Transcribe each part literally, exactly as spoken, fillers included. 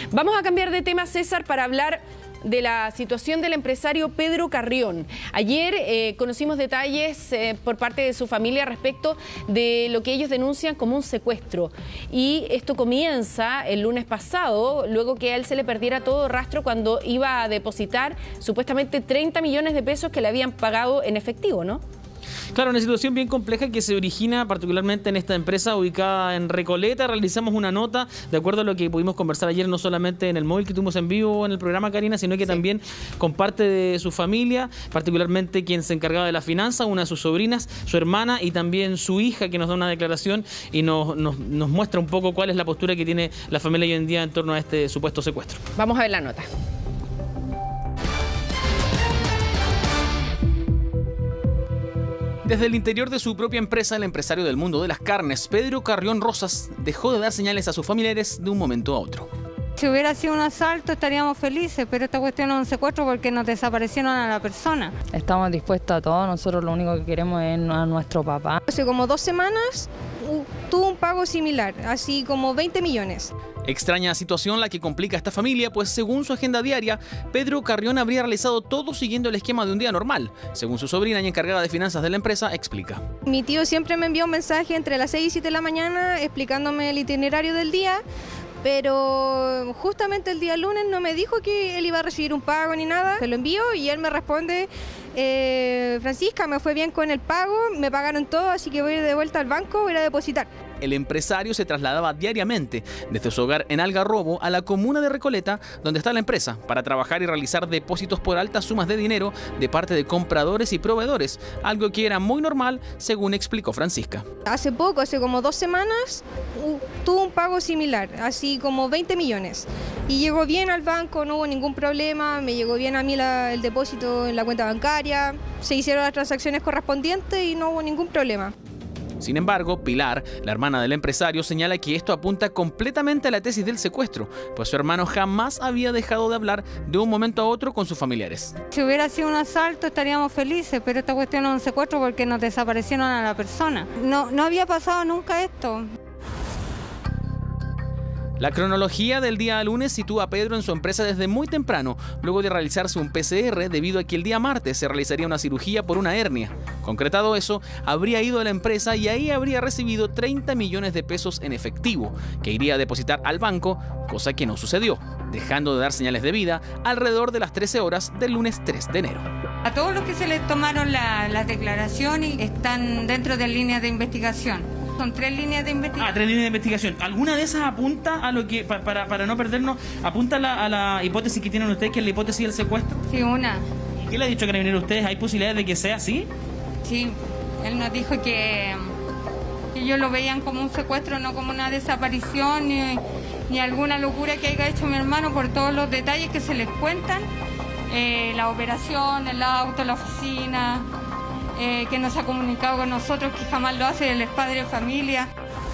Vamos a cambiar de tema, César, para hablar de la situación del empresario Pedro Carrión. Ayer eh, conocimos detalles eh, por parte de su familia respecto de lo que ellos denuncian como un secuestro. Y esto comienza el lunes pasado, luego que a él se le perdiera todo rastro cuando iba a depositar supuestamente treinta millones de pesos que le habían pagado en efectivo, ¿no? Claro, una situación bien compleja que se origina particularmente en esta empresa ubicada en Recoleta. Realizamos una nota de acuerdo a lo que pudimos conversar ayer, no solamente en el móvil que tuvimos en vivo en el programa, Karina, sino que sí, también con parte de su familia, particularmente quien se encargaba de la finanza, una de sus sobrinas, su hermana y también su hija, que nos da una declaración y nos, nos, nos muestra un poco cuál es la postura que tiene la familia hoy en día en torno a este supuesto secuestro. Vamos a ver la nota. Desde el interior de su propia empresa, el empresario del mundo de las carnes, Pedro Carrión Rosas, dejó de dar señales a sus familiares de un momento a otro. Si hubiera sido un asalto estaríamos felices, pero esta cuestión es un secuestro porque nos desaparecieron a la persona. Estamos dispuestos a todo, nosotros lo único que queremos es a nuestro papá. Hace como dos semanas tuvo un pago similar, así como veinte millones. Extraña situación la que complica a esta familia, pues según su agenda diaria, Pedro Carrión habría realizado todo siguiendo el esquema de un día normal. Según su sobrina y encargada de finanzas de la empresa, explica. Mi tío siempre me envió un mensaje entre las seis y siete de la mañana explicándome el itinerario del día, pero justamente el día lunes no me dijo que él iba a recibir un pago ni nada. Se lo envío y él me responde, eh, Francisca, me fue bien con el pago, me pagaron todo, así que voy de vuelta al banco, voy a ir a depositar. El empresario se trasladaba diariamente desde su hogar en Algarrobo a la comuna de Recoleta, donde está la empresa, para trabajar y realizar depósitos por altas sumas de dinero de parte de compradores y proveedores, algo que era muy normal, según explicó Francisca. Hace poco, hace como dos semanas, tuvo un pago similar, así como veinte millones. Y llegó bien al banco, no hubo ningún problema, me llegó bien a mí la, el depósito en la cuenta bancaria, se hicieron las transacciones correspondientes y no hubo ningún problema. Sin embargo, Pilar, la hermana del empresario, señala que esto apunta completamente a la tesis del secuestro, pues su hermano jamás había dejado de hablar de un momento a otro con sus familiares. Si hubiera sido un asalto estaríamos felices, pero esta cuestión es un secuestro porque nos desaparecieron a la persona. No, no había pasado nunca esto. La cronología del día lunes sitúa a Pedro en su empresa desde muy temprano, luego de realizarse un P C R debido a que el día martes se realizaría una cirugía por una hernia. Concretado eso, habría ido a la empresa y ahí habría recibido treinta millones de pesos en efectivo, que iría a depositar al banco, cosa que no sucedió, dejando de dar señales de vida alrededor de las trece horas del lunes tres de enero. A todos los que se les tomaron la, las declaraciones están dentro de líneas de investigación. Son tres líneas de investigación. Ah, tres líneas de investigación. ¿Alguna de esas apunta a lo que, pa, para, para no perdernos, apunta a la, a la hipótesis que tienen ustedes, que es la hipótesis del secuestro? Sí, una. ¿Y qué le ha dicho Carabinero a ustedes? ¿Hay posibilidades de que sea así? Sí, él nos dijo que, que ellos lo veían como un secuestro, no como una desaparición, ni, ni alguna locura que haya hecho mi hermano por todos los detalles que se les cuentan. Eh, la operación, el auto, la oficina... Eh, que nos ha comunicado con nosotros, que jamás lo hace, él es padre de familia.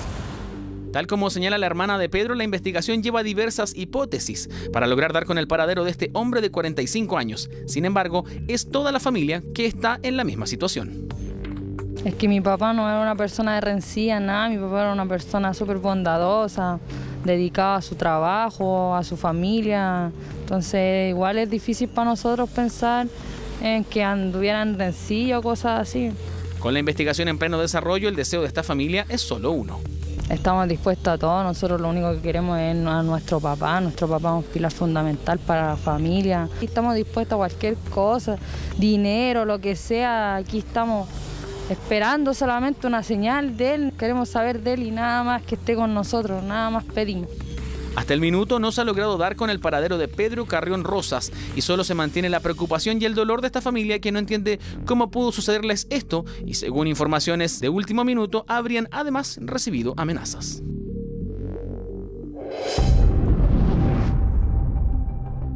Tal como señala la hermana de Pedro, la investigación lleva diversas hipótesis para lograr dar con el paradero de este hombre de cuarenta y cinco años. Sin embargo, es toda la familia que está en la misma situación. Es que mi papá no era una persona de rencilla, nada, mi papá era una persona súper bondadosa, dedicada a su trabajo, a su familia. Entonces, igual es difícil para nosotros pensar en que anduvieran rencilla o cosas así. Con la investigación en pleno desarrollo, el deseo de esta familia es solo uno. Estamos dispuestos a todo, nosotros lo único que queremos es a nuestro papá, nuestro papá es un pilar fundamental para la familia. Estamos dispuestos a cualquier cosa, dinero, lo que sea, aquí estamos esperando solamente una señal de él, queremos saber de él y nada más que esté con nosotros, nada más pedimos. Hasta el minuto no se ha logrado dar con el paradero de Pedro Carrión Rosas y solo se mantiene la preocupación y el dolor de esta familia que no entiende cómo pudo sucederles esto y según informaciones de último minuto habrían además recibido amenazas. Bueno,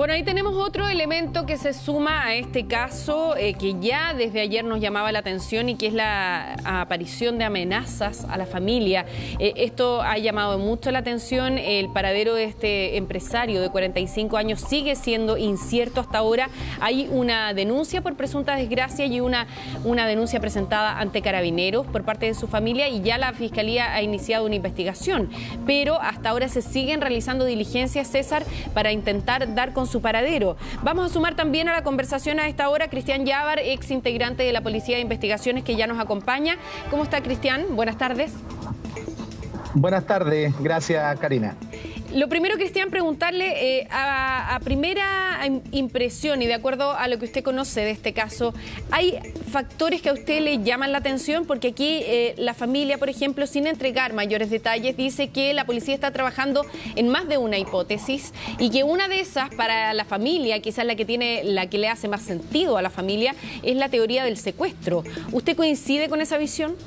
Bueno, ahí tenemos otro elemento que se suma a este caso, eh, que ya desde ayer nos llamaba la atención, y que es la aparición de amenazas a la familia. Eh, esto ha llamado mucho la atención. El paradero de este empresario de cuarenta y cinco años sigue siendo incierto hasta ahora. Hay una denuncia por presunta desgracia y una, una denuncia presentada ante Carabineros por parte de su familia, y ya la Fiscalía ha iniciado una investigación. Pero hasta ahora se siguen realizando diligencias, César, para intentar dar con su paradero. Vamos a sumar también a la conversación a esta hora Cristian Yávar, ex integrante de la Policía de Investigaciones, que ya nos acompaña. ¿Cómo está, Cristian? Buenas tardes. Buenas tardes, gracias, Karina. Lo primero, Cristian, preguntarle eh, a, a primera impresión y de acuerdo a lo que usted conoce de este caso, ¿hay factores que a usted le llaman la atención? Porque aquí eh, la familia, por ejemplo, sin entregar mayores detalles, dice que la policía está trabajando en más de una hipótesis y que una de esas, para la familia, quizás la que tiene, la que le hace más sentido a la familia, es la teoría del secuestro. ¿Usted coincide con esa visión?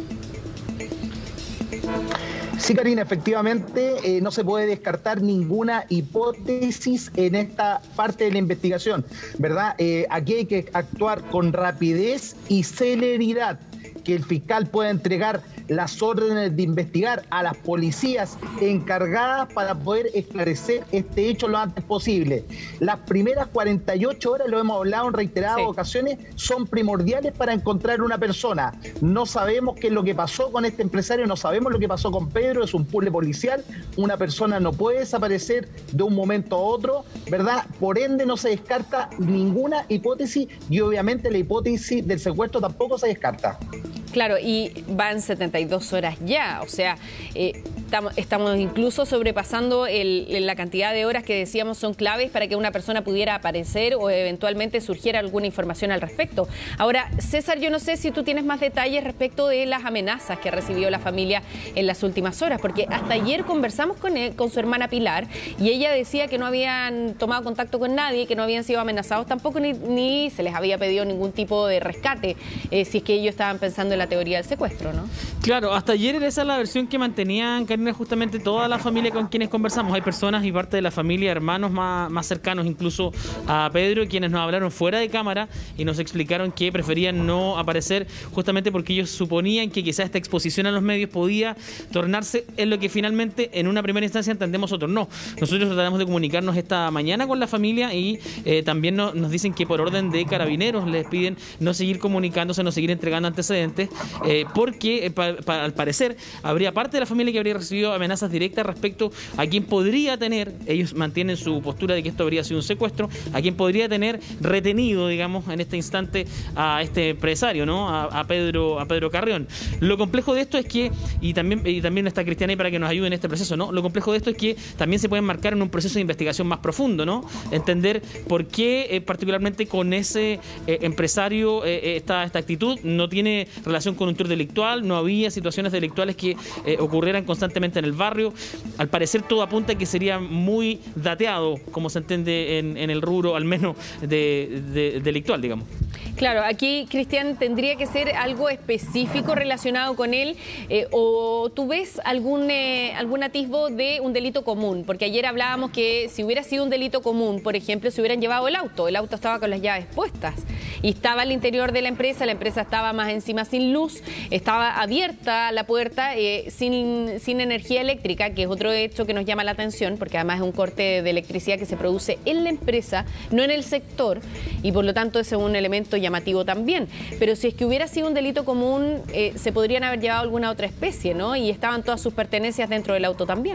Sí, Karina, efectivamente eh, no se puede descartar ninguna hipótesis en esta parte de la investigación, ¿verdad? Eh, aquí hay que actuar con rapidez y celeridad, que el fiscal pueda entregar las órdenes de investigar a las policías encargadas para poder esclarecer este hecho lo antes posible. Las primeras cuarenta y ocho horas, lo hemos hablado en reiteradas sí. ocasiones, son primordiales para encontrar una persona. No sabemos qué es lo que pasó con este empresario, no sabemos lo que pasó con Pedro, es un puzzle policial, una persona no puede desaparecer de un momento a otro, ¿verdad? Por ende no se descarta ninguna hipótesis y obviamente la hipótesis del secuestro tampoco se descarta. Claro, y van setenta y dos horas ya, o sea, eh, estamos, estamos incluso sobrepasando el, la cantidad de horas que decíamos son claves para que una persona pudiera aparecer o eventualmente surgiera alguna información al respecto. Ahora, César, yo no sé si tú tienes más detalles respecto de las amenazas que recibió la familia en las últimas horas, porque hasta ayer conversamos con, él, con su hermana Pilar y ella decía que no habían tomado contacto con nadie, que no habían sido amenazados tampoco, ni, ni se les había pedido ningún tipo de rescate, eh, si es que ellos estaban pensando en la teoría del secuestro, ¿no? Claro, hasta ayer era esa la versión que mantenían, Karina, justamente toda la familia con quienes conversamos. Hay personas y parte de la familia, hermanos más, más cercanos incluso a Pedro, quienes nos hablaron fuera de cámara y nos explicaron que preferían no aparecer justamente porque ellos suponían que quizás esta exposición a los medios podía tornarse en lo que finalmente en una primera instancia entendemos otros no. Nosotros tratamos de comunicarnos esta mañana con la familia y eh, también no, nos dicen que por orden de Carabineros les piden no seguir comunicándose, no seguir entregando antecedentes, eh, porque eh, pa, pa, al parecer habría parte de la familia que habría recibido amenazas directas respecto a quien podría tener, ellos mantienen su postura de que esto habría sido un secuestro, a quien podría tener retenido, digamos, en este instante a este empresario, ¿no? A, a Pedro, a Pedro Carrión. Lo complejo de esto es que, y también, y también está Cristian ahí para que nos ayude en este proceso, ¿no? Lo complejo de esto es que también se puede enmarcar en un proceso de investigación más profundo, ¿no? Entender por qué, eh, particularmente con ese eh, empresario, eh, esta, esta actitud no tiene relación con un tour delictual, no había situaciones delictuales que eh, ocurrieran constantemente en el barrio. Al parecer todo apunta a que sería muy dateado, como se entiende en, en el rubro, al menos de, de, delictual, digamos. Claro, aquí, Cristian, tendría que ser algo específico relacionado con él, eh, o tú ves algún, eh, algún atisbo de un delito común, porque ayer hablábamos que si hubiera sido un delito común, por ejemplo, si hubieran llevado el auto, el auto estaba con las llaves puestas y estaba al interior de la empresa, la empresa estaba más encima sin luz, estaba abierta la puerta, eh, sin, sin energía eléctrica, que es otro hecho que nos llama la atención, porque además es un corte de electricidad que se produce en la empresa, no en el sector, y por lo tanto ese es un elemento llamativo también. Pero si es que hubiera sido un delito común, eh, se podrían haber llevado alguna otra especie, ¿no? Y estaban todas sus pertenencias dentro del auto también.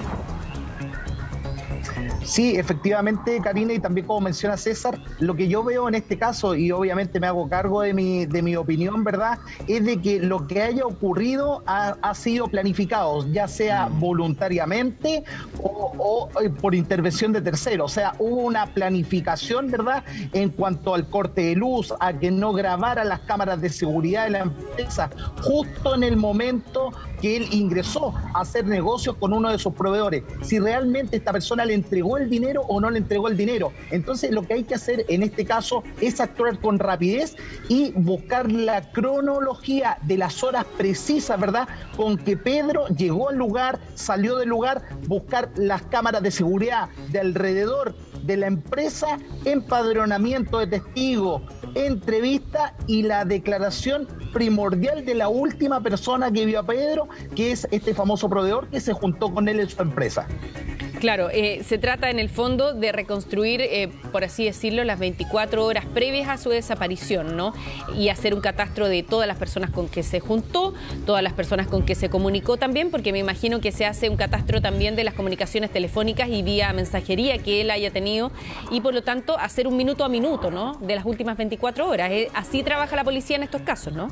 Sí, efectivamente, Karina, y también como menciona César, lo que yo veo en este caso, y obviamente me hago cargo de mi, de mi opinión, ¿verdad?, es de que lo que haya ocurrido ha, ha sido planificado, ya sea voluntariamente o, o por intervención de terceros. O sea, hubo una planificación, ¿verdad?, en cuanto al corte de luz, a que no grabara las cámaras de seguridad de la empresa, justo en el momento que él ingresó a hacer negocios con uno de sus proveedores. Si realmente esta persona le entregó el dinero o no le entregó el dinero. Entonces lo que hay que hacer en este caso es actuar con rapidez y buscar la cronología de las horas precisas, ¿verdad?, con que Pedro llegó al lugar, salió del lugar, buscar las cámaras de seguridad de alrededor de la empresa, empadronamiento de testigos, entrevista y la declaración primordial de la última persona que vio a Pedro, que es este famoso proveedor que se juntó con él en su empresa. Claro, eh, se trata en el fondo de reconstruir, eh, por así decirlo, las veinticuatro horas previas a su desaparición, ¿no? Y hacer un catastro de todas las personas con que se juntó, todas las personas con que se comunicó también, porque me imagino que se hace un catastro también de las comunicaciones telefónicas y vía mensajería que él haya tenido, y por lo tanto hacer un minuto a minuto, ¿no? De las últimas veinticuatro horas. Eh, así trabaja la policía en estos casos, ¿no?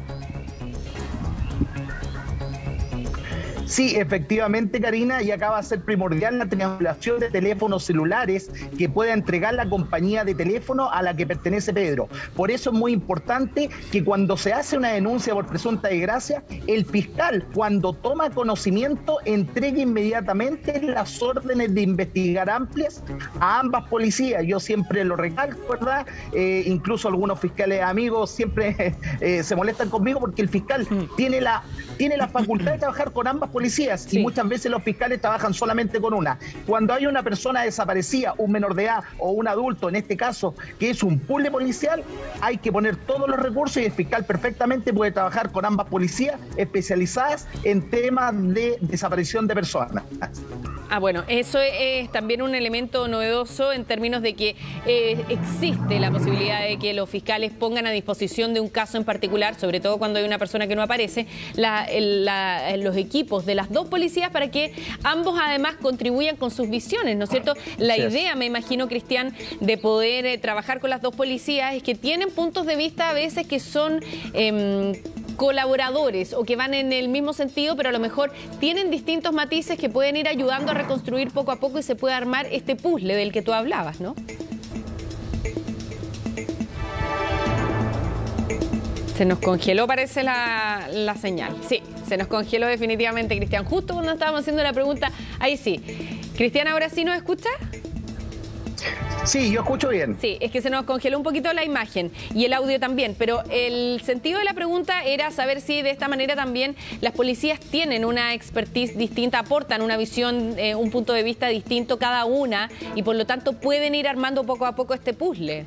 Sí, efectivamente, Karina, y acá va a ser primordial la triangulación de teléfonos celulares que pueda entregar la compañía de teléfono a la que pertenece Pedro. Por eso es muy importante que cuando se hace una denuncia por presunta desgracia, el fiscal, cuando toma conocimiento, entregue inmediatamente las órdenes de investigar amplias a ambas policías. Yo siempre lo recalco, ¿verdad? Eh, incluso algunos fiscales amigos siempre eh, se molestan conmigo porque el fiscal tiene la, tiene la facultad de trabajar con ambas policías, sí. Y muchas veces los fiscales trabajan solamente con una. Cuando hay una persona desaparecida, un menor de edad o un adulto, en este caso, que es un puzzle policial, hay que poner todos los recursos y el fiscal perfectamente puede trabajar con ambas policías especializadas en temas de desaparición de personas. Ah, bueno, eso es también un elemento novedoso en términos de que eh, existe la posibilidad de que los fiscales pongan a disposición de un caso en particular, sobre todo cuando hay una persona que no aparece, la, la, los equipos de las dos policías para que ambos además contribuyan con sus visiones, ¿no es cierto? La idea, me imagino, Cristian, de poder eh, trabajar con las dos policías es que tienen puntos de vista a veces que son Eh, colaboradores o que van en el mismo sentido, pero a lo mejor tienen distintos matices que pueden ir ayudando a reconstruir poco a poco y se puede armar este puzzle del que tú hablabas, ¿no? Se nos congeló, parece, la, la señal. Sí, se nos congeló definitivamente, Cristian. Justo cuando estábamos haciendo la pregunta, ahí sí. Cristian, ¿ahora sí nos escucha? Sí, yo escucho bien. Sí, es que se nos congeló un poquito la imagen y el audio también, pero el sentido de la pregunta era saber si de esta manera también las policías tienen una expertise distinta, aportan una visión, eh, un punto de vista distinto cada una y por lo tanto pueden ir armando poco a poco este puzzle.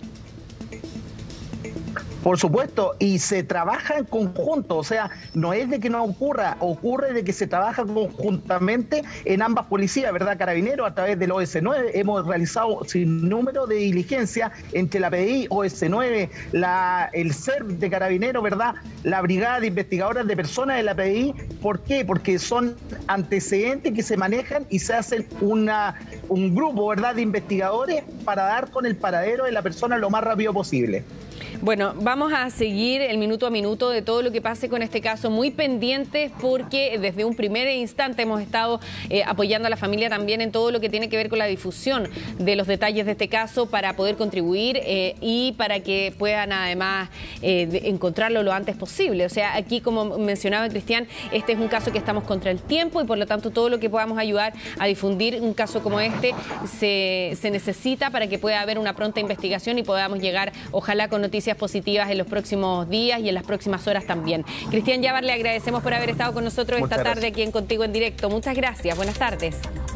Por supuesto, y se trabaja en conjunto, o sea, no es de que no ocurra, ocurre de que se trabaja conjuntamente en ambas policías, ¿verdad? Carabineros, a través del O S nueve, hemos realizado sin número de diligencia entre la P D I, O S nueve, la, el C E R de Carabineros, ¿verdad? La Brigada de Investigadoras de Personas de la P D I. ¿Por qué? Porque son antecedentes que se manejan y se hacen una, un grupo, ¿verdad?, de investigadores para dar con el paradero de la persona lo más rápido posible. Bueno, vamos a seguir el minuto a minuto de todo lo que pase con este caso, muy pendientes porque desde un primer instante hemos estado eh, apoyando a la familia también en todo lo que tiene que ver con la difusión de los detalles de este caso para poder contribuir eh, y para que puedan además eh, encontrarlo lo antes posible. O sea, aquí, como mencionaba Cristian, este es un caso que estamos contra el tiempo y por lo tanto todo lo que podamos ayudar a difundir un caso como este se, se necesita para que pueda haber una pronta investigación y podamos llegar, ojalá, con noticias positivas en los próximos días y en las próximas horas también. Cristian Yabar, le agradecemos por haber estado con nosotros esta tarde aquí en Contigo en Directo. Muchas gracias. Buenas tardes.